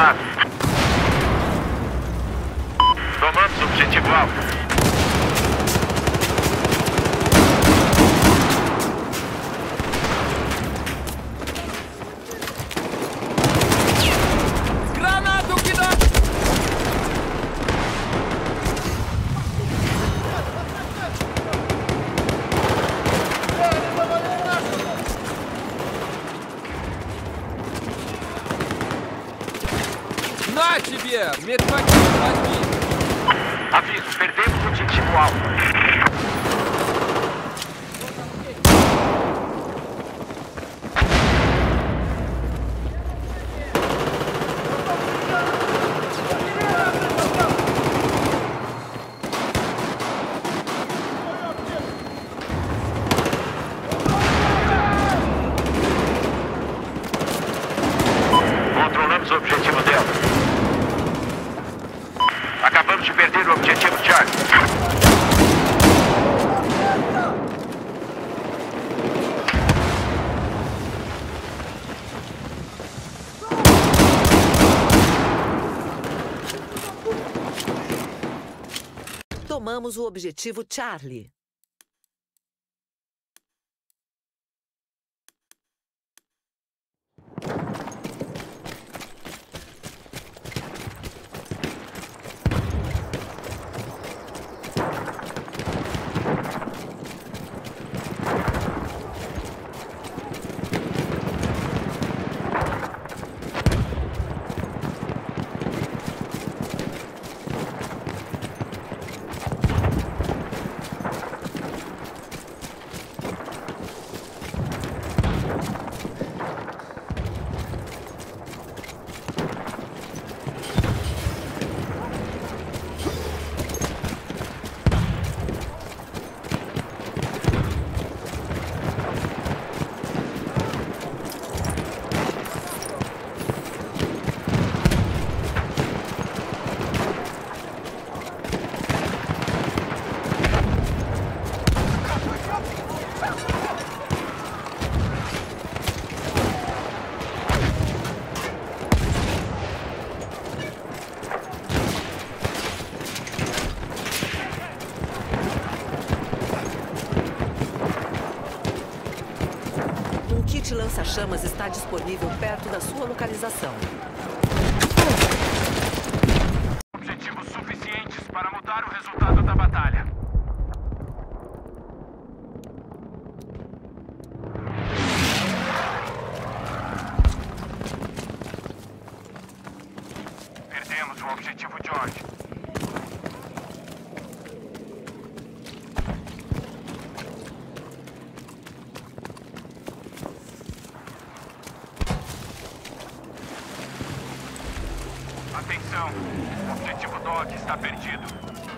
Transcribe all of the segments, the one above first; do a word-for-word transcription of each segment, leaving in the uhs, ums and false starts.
eliminado. Tomamos o objetivo alvo. На тебе! Медпакет возьми! Aviso, perdemos o objetivo alvo. Controlamos o objetivo dela. Acabamos de perder o objetivo Charlie. Tomamos o objetivo Charlie. Um kit lança-chamas está disponível perto da sua localização. Objetivos suficientes para mudar o resultado da batalha. Perdemos o objetivo George. Atenção, o objetivo Dog está perdido.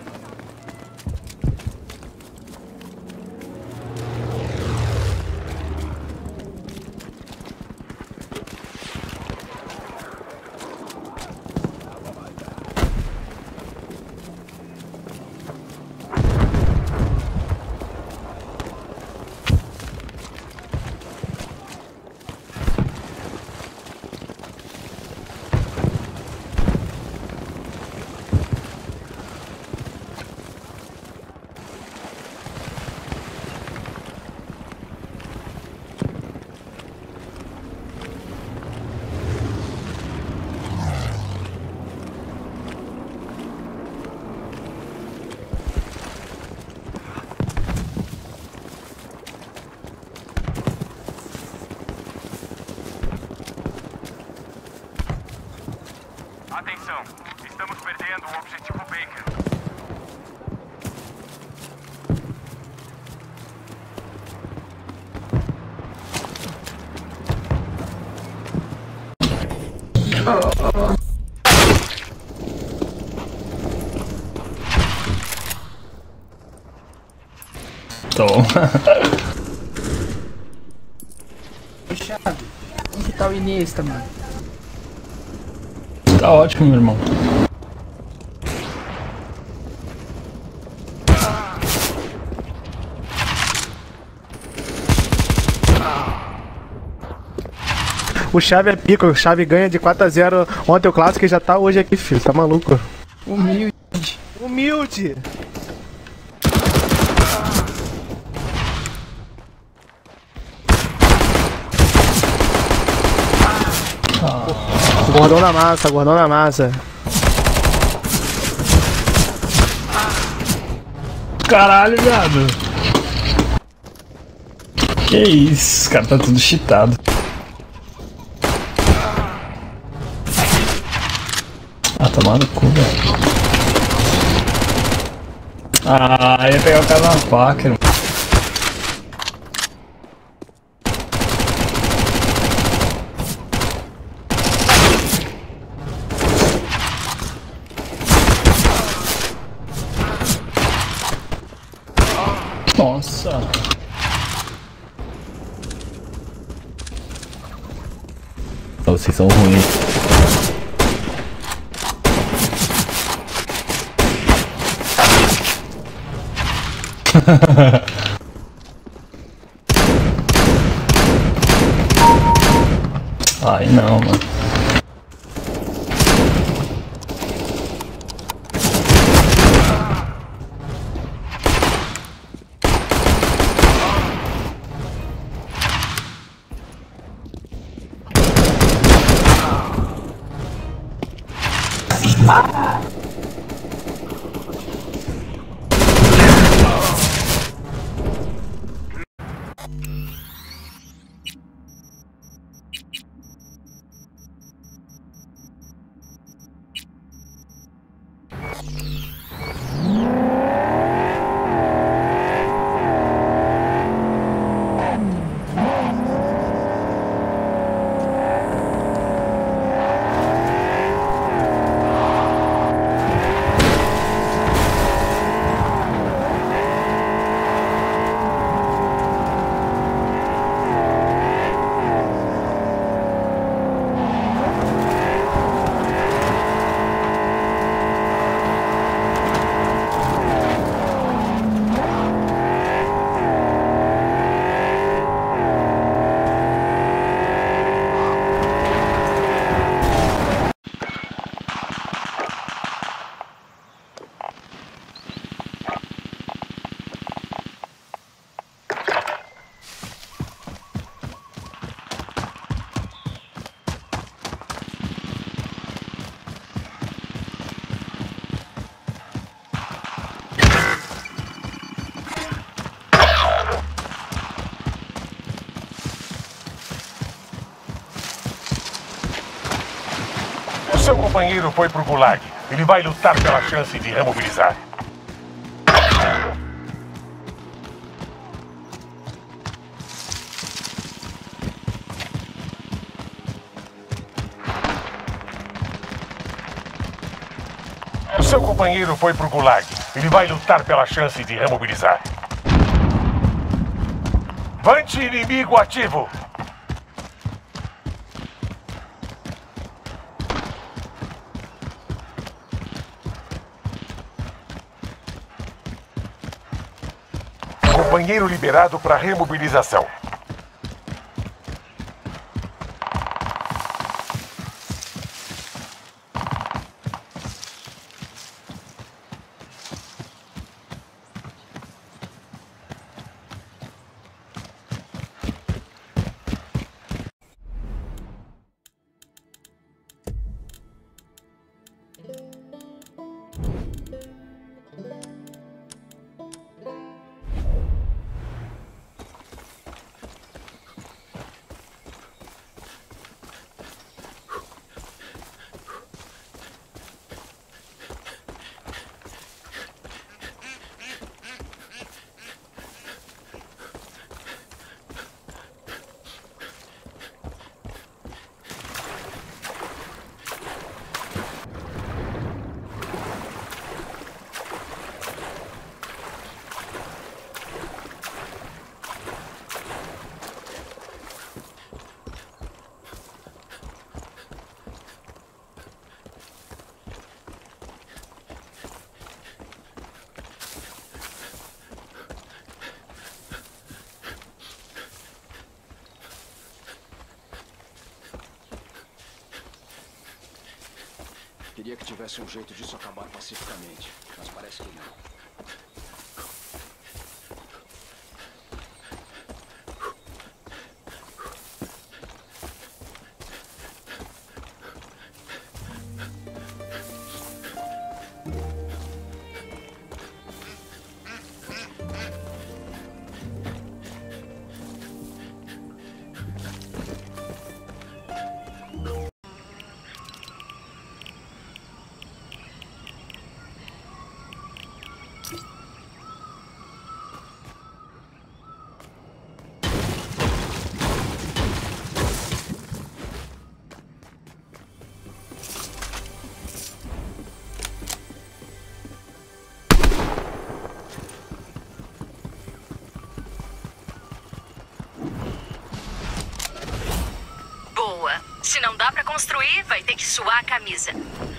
Atenção, estamos perdendo o objetivo Baker. Tô. Fechado. Como que tá o Iniesta, mano? Tá ótimo, meu irmão. O Chave é pico, o Chave ganha de quatro a zero ontem o clássico e já tá hoje aqui, filho. Tá maluco? Humilde. Humilde! Gordão na massa, gordão na massa. Caralho, viado. Que isso, os caras tá tudo cheatado. Ah, tomar no cu, velho. Ah, ia pegar o cara na faca, irmão. Nossa. Vocês são ruins. Ai não, mano. Seu companheiro foi pro Gulag. Ele vai lutar pela chance de remobilizar. O seu companheiro foi pro Gulag. Ele vai lutar pela chance de remobilizar. Vante inimigo ativo. Companheiro liberado para remobilização. Queria que tivesse um jeito disso acabar pacificamente, mas parece que não. Se não dá pra construir, vai ter que suar a camisa.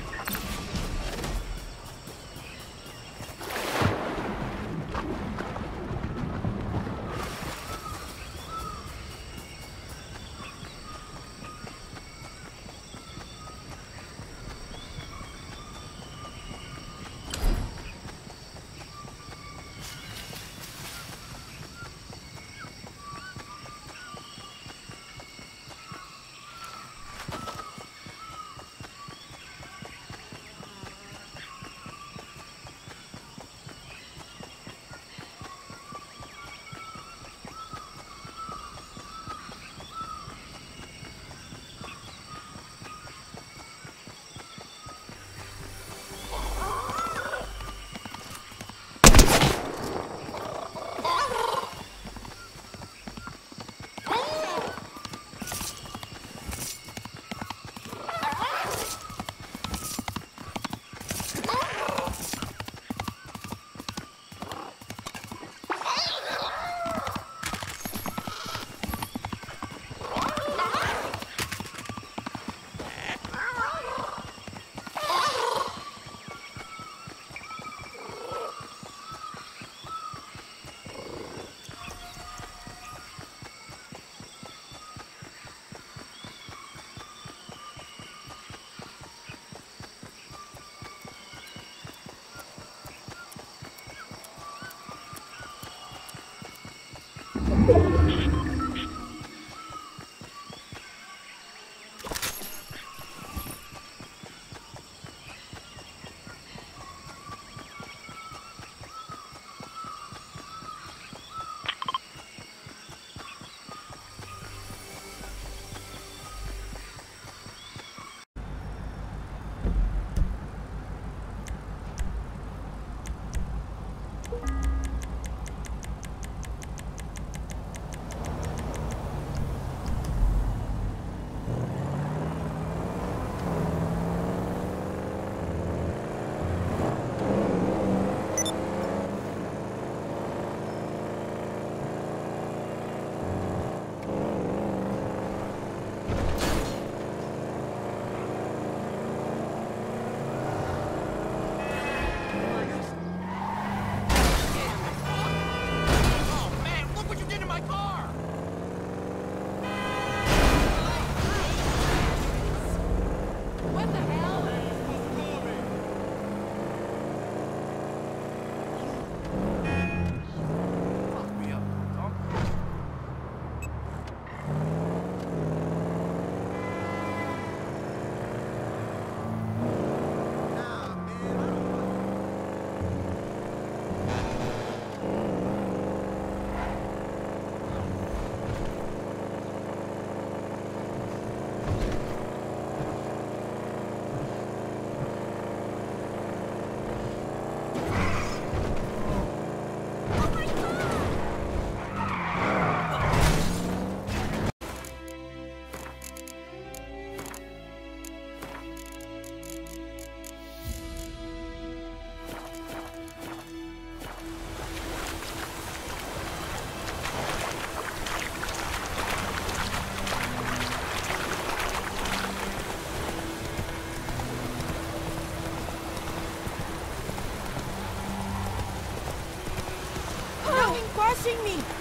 Encoste em mim!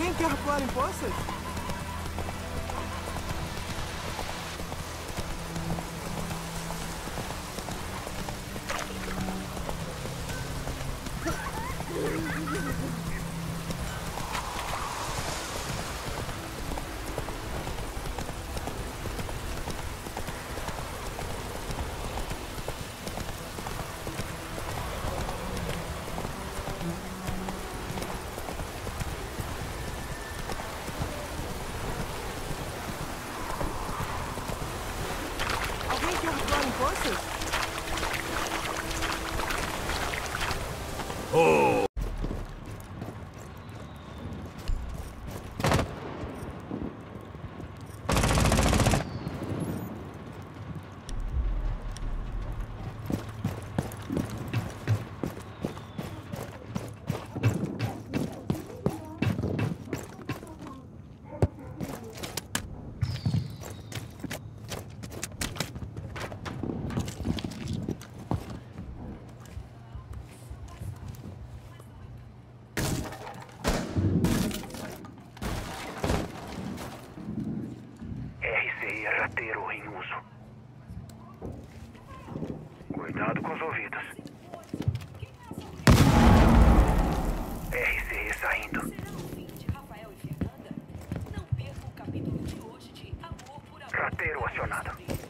Alguém quer voar em poças? Alguém quer voar em poças? Oh! R C I rateiro em uso. Cuidado com os ouvidos. R C I saindo. Rateiro acionado.